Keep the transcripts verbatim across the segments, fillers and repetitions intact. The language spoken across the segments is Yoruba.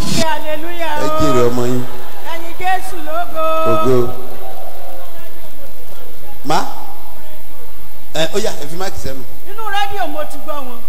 hallelujah. ẹ jèrè ọmọ yín. ẹyin Jésù lógo. ògo. má ẹ ó yá ẹ fi máàkì sẹ́nu. nínú rédíò mo ti gbọ́ wọn.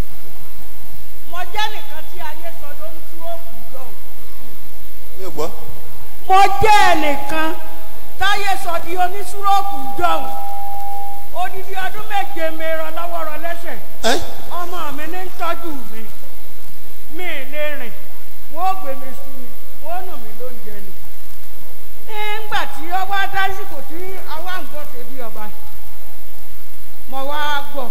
mo jẹ́ nìkan tí ayé sọ ló ń tú òkú jọ. mi ò gbọ́. mo jẹ́ ẹnìkan táyé sọ di onísúróòkù jọ. odidi ọdún méje mi rọ lọ́wọ́ rọ lẹ́sẹ̀. ọmọ mi ní ń tọ́jú mi. mi ì lè rìn wọ́n gbé mi sí mi wọ́n nù mí lóúnjẹ ni. nígbà tí ọwọ́ adásìkò tí àwa ń gbọ́ ṣe bí ọba mo wá gbọ́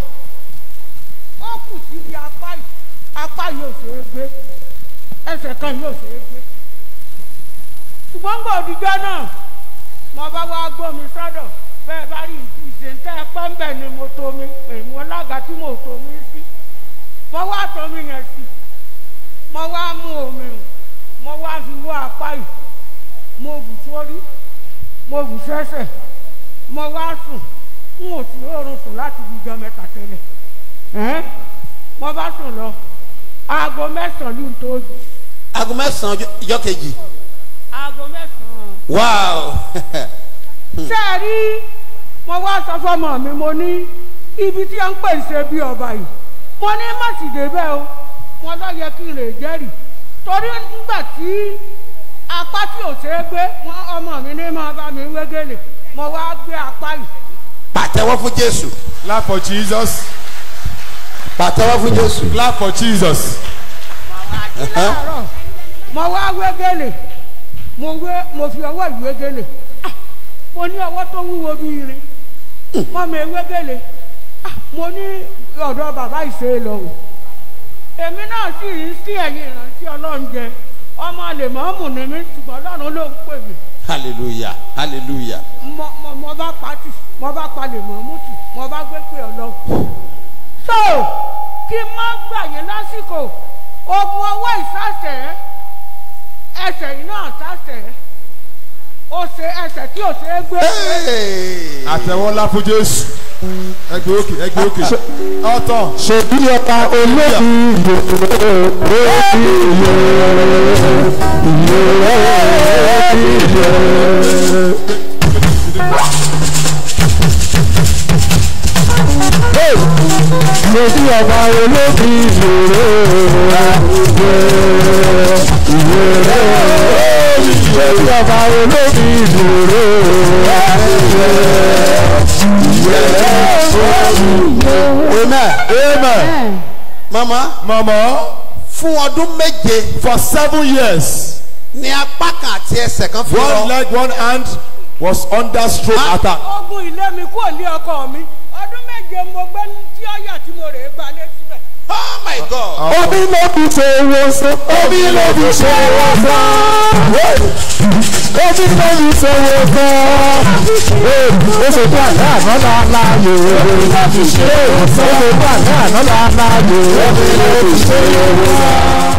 ó kù síbi apá yìí apá yóò ṣe é gbé ẹsẹ̀ kan yóò ṣe é gbé. ṣùgbọ́n gbọ́ òdìjọ́ náà mo bá wá gbọ́ mi sọ́dọ̀ bẹ́ẹ̀ bá rí ìṣèǹtẹ́ pẹ́ńbẹ̀ ni mo tó mi èmi ọlága tí mo tó mi sí mo wá tó mi yẹn sí mo wá mú omi mo wá fi wọ́ apá yìí mo bù sórí mo bù sẹ́sẹ̀ mo wá sùn n ò tí oorun sùn láti fi jọ mẹ́ta tẹ́lẹ̀ mo bá sùn lọ aago mẹ́sàn-án ló ń tó jù. aago mẹ́sàn-án ọjọ́ kejì. aago mẹ́sàn-án. wáò. ṣé ẹ rí mo wá sọ fọmọ mi mo ní ibi tí a ń pè ṣe bí ọba yìí mo ní má sì débẹ̀ o wọn lọ yẹ kí n lè jẹ́rìí torí nígbà tí apá tí ò ṣe é gbé wọn ọmọ mi ní máa bá mi wégele mo wá gbé apá yìí. pàtẹ́wọ́ fún Jésù. Clap for Jesus. pàtẹ́wọ́ fún Jésù. Clap for Jesus. mo wá jí láàárọ̀ mo wá wégele mo wé mo fi ọwọ́ ìwégele mo ní ọwọ́ tó wúwo bí irin mo mi wégele mo ní ọ̀dọ̀ bàbá ìṣe lọ o èmi náà sì rí sí ẹ̀yìn ìrántí Ọlọ́run jẹ ọmọ lè mọ́ mù ní mi ṣùgbọ́n Ọlọ́run ló ń pè mí. hallelujah hallelujah. mo mo mo bá pati mo bá palẹ̀ mọ́ mùtù mo bá gbé pé Ọlọ́run. so kí n má gbà yín lásìkò ogun ọwọ́ ìsàsẹ̀ ẹsẹ̀ yìí náà sàsẹ̀ ó ṣe ẹsẹ̀ tí ò ṣe é gbé. àtẹ̀wọ́lá fún Jésù. ẹgbẹ́ òkè ẹgbẹ́ òkè ọ̀tọ̀. ṣe bí ọba olóògùn ìlú olóògùn ìlú ìlú ìlú. ṣe bí ọba olóògùn ìlú ìlú ìlú ṣe bí ọba olóògùn ìlú amen amen. mama. mama. fún ọdún méje. for seven years. ní apá kan àti ẹsẹ̀ kan fi lọ. one leg one hand was under stroke attack. ogun ilé mi kò lé ọkọ mi ọdún méje mo gbé tí ọyà tí mo rè é gba létí bẹ. oh my God. omi ló fi ṣe wọ́sán. omi ló fi ṣe wọ́sán. omi ló fi ṣe wọ́sán. ó ṣe bí àná àná láàyè. omi ló fi ṣe wọ́sán. ó ṣe bí àná àná láàyè. omi ló fi ṣe wọ́sán.